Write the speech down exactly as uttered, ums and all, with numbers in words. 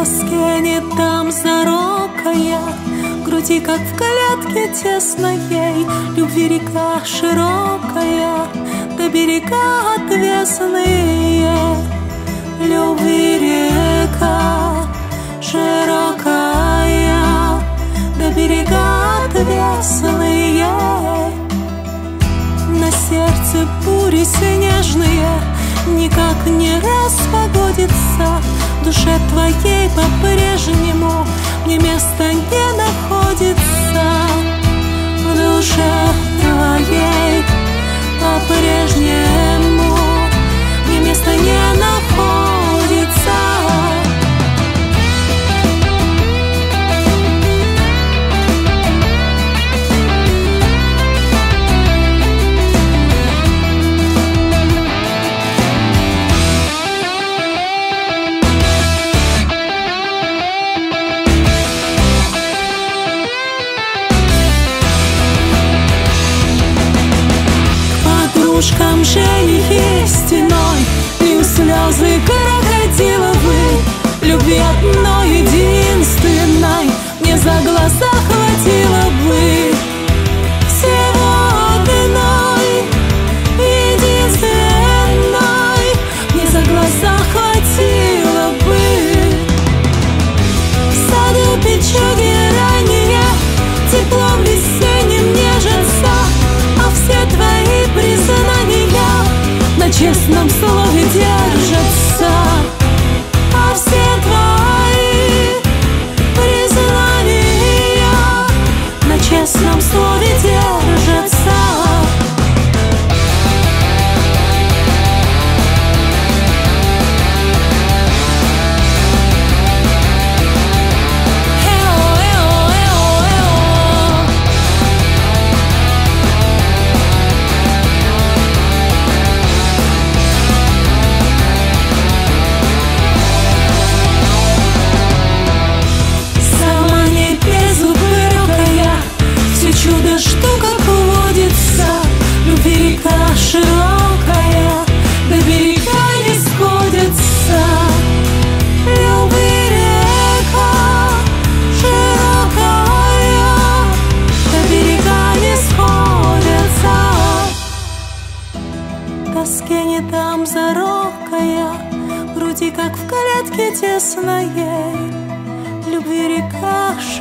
тоске не там зарокая, в груди, как в клетке тесной, любви река широкая, до берега отвесные. Любви река широкая, до берега отвесные. На сердце бури снежные, никак не распогодится. В душе твоей по-прежнему мне места не находится. В душе твоей по-прежнему мне места не находится. Подружкам же есть иной, лью слезы крокодиловы. Любви одной единственной мне за глаза хватило бы. Всего одной единственной мне за глаза хватило бы. В саду печуги ранее теплом весенним нежится, а все твои признания на честном слове держатся. А все твои признания на честном слове держатся. Чудо, что как водится, любви река широкая, до берега не сходятся. Любви река широкая, до берега не сходятся. В тоске не там зарокая, в груди, как в клетке тесной, любви река